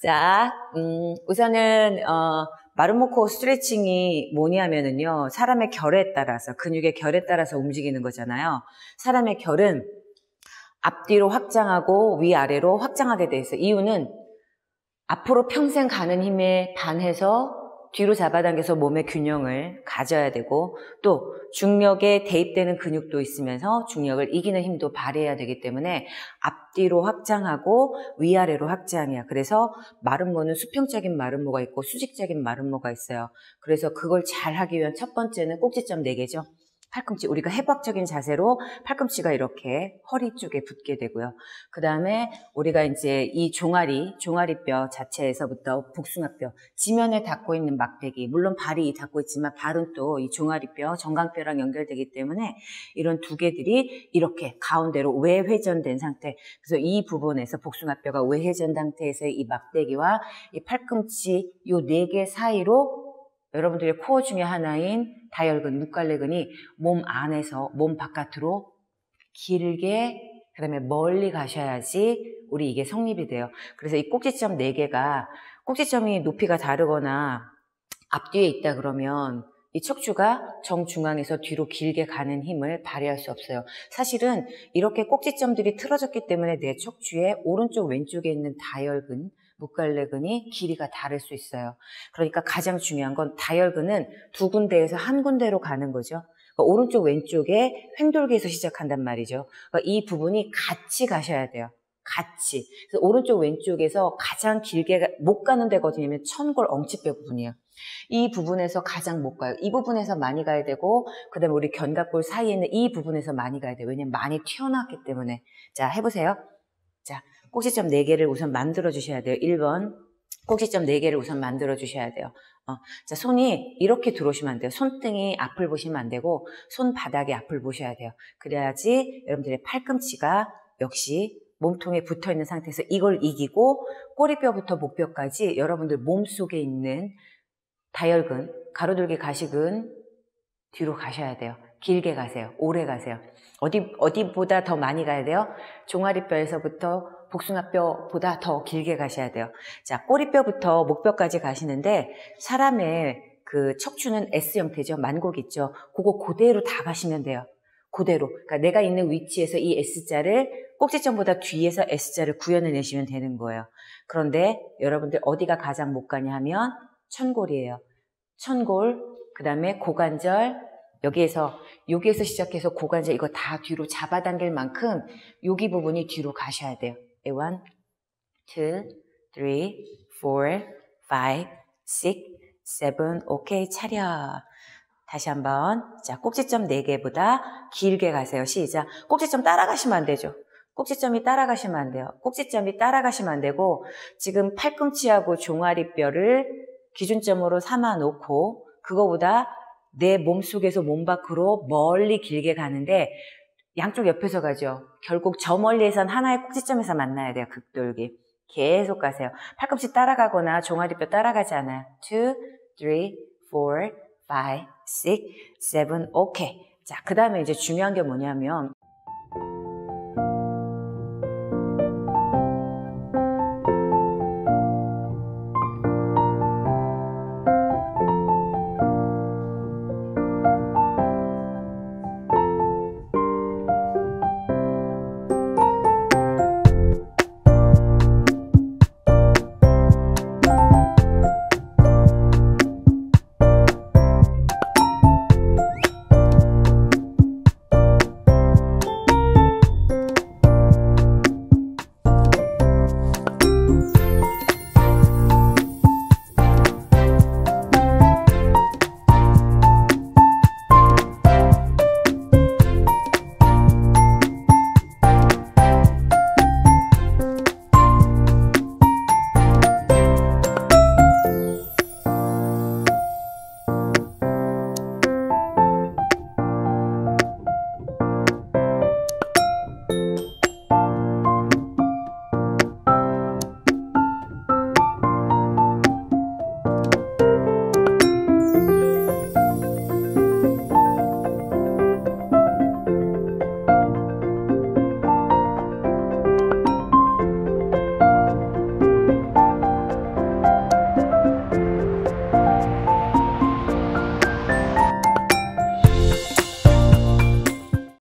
자, 우선은 마루모코 스트레칭이 뭐냐면은요, 사람의 결에 따라서, 근육의 결에 따라서 움직이는 거잖아요. 사람의 결은 앞뒤로 확장하고 위아래로 확장하게 돼 있어요. 이유는 앞으로 평생 가는 힘에 반해서 뒤로 잡아당겨서 몸의 균형을 가져야 되고, 또 중력에 대입되는 근육도 있으면서 중력을 이기는 힘도 발휘해야 되기 때문에 앞뒤로 확장하고 위아래로 확장이야. 그래서 마름모는 수평적인 마름모가 있고 수직적인 마름모가 있어요. 그래서 그걸 잘 하기 위한 첫 번째는 꼭지점 4개죠. 팔꿈치, 우리가 해부학적인 자세로 팔꿈치가 이렇게 허리 쪽에 붙게 되고요. 그 다음에 우리가 이제 이 종아리뼈 자체에서부터 복숭아뼈, 지면에 닿고 있는 막대기, 물론 발이 닿고 있지만 발은 또 이 종아리뼈, 정강뼈랑 연결되기 때문에 이런 두 개들이 이렇게 가운데로 외회전된 상태. 그래서 이 부분에서 복숭아뼈가 외회전 상태에서 이 막대기와 이 팔꿈치 요 4개 사이로 여러분들의 코어 중에 하나인 다혈근, 묵갈래근이 몸 안에서 몸 바깥으로 길게 그 다음에 멀리 가셔야지 우리 이게 성립이 돼요. 그래서 이 꼭지점 4개가 꼭지점이 높이가 다르거나 앞뒤에 있다 그러면 이 척추가 정중앙에서 뒤로 길게 가는 힘을 발휘할 수 없어요. 사실은 이렇게 꼭지점들이 틀어졌기 때문에 내 척추의 오른쪽 왼쪽에 있는 다혈근, 묵갈래근이 길이가 다를 수 있어요. 그러니까 가장 중요한 건 다혈근은 두 군데에서 한 군데로 가는 거죠. 그러니까 오른쪽 왼쪽에 횡돌기에서 시작한단 말이죠. 그러니까 이 부분이 같이 가셔야 돼요. 같이. 그래서 오른쪽 왼쪽에서 가장 길게 못 가는 데가 어디냐면 천골 엉치뼈 부분이에요. 이 부분에서 가장 못 가요. 이 부분에서 많이 가야 되고, 그 다음에 우리 견갑골 사이에 있는 이 부분에서 많이 가야 돼요. 왜냐면 많이 튀어나왔기 때문에. 자, 해보세요. 자, 꼭지점 4개를 우선 만들어 주셔야 돼요. 1번. 꼭지점 4개를 우선 만들어 주셔야 돼요. 자, 손이 이렇게 들어오시면 안 돼요. 손등이 앞을 보시면 안 되고, 손바닥이 앞을 보셔야 돼요. 그래야지 여러분들의 팔꿈치가 역시 몸통에 붙어 있는 상태에서 이걸 이기고, 꼬리뼈부터 목뼈까지 여러분들 몸속에 있는 다혈근, 가로둘기 가시근 뒤로 가셔야 돼요. 길게 가세요. 오래 가세요. 어디보다 더 많이 가야 돼요? 종아리뼈에서부터 복숭아뼈보다 더 길게 가셔야 돼요. 자, 꼬리뼈부터 목뼈까지 가시는데 사람의 그 척추는 S 형태죠. 만곡 있죠. 그거 그대로 다 가시면 돼요. 그대로. 그러니까 내가 있는 위치에서 이 S자를 꼭지점보다 뒤에서 S자를 구현해내시면 되는 거예요. 그런데 여러분들 어디가 가장 못 가냐 하면 천골이에요. 천골, 그 다음에 고관절, 여기에서 시작해서 고관절 이거 다 뒤로 잡아당길 만큼 여기 부분이 뒤로 가셔야 돼요. 1, 2, 3, 4, 5, 6, 7, 오케이, 차려. 다시 한번. 자, 꼭지점 4개보다 길게 가세요. 시작. 꼭지점 따라가시면 안 되죠. 꼭지점이 따라가시면 안 돼요. 꼭지점이 따라가시면 안 되고 지금 팔꿈치하고 종아리뼈를 기준점으로 삼아 놓고 그거보다 내 몸속에서 몸 밖으로 멀리 길게 가는데 양쪽 옆에서 가죠. 결국 저 멀리에선 하나의 꼭지점에서 만나야 돼요. 극돌기. 계속 가세요. 팔꿈치 따라가거나 종아리뼈 따라가지 않아요. 2, 3, 4, 5, 6, 7, 오케이. 자, 그 다음에 이제 중요한 게 뭐냐면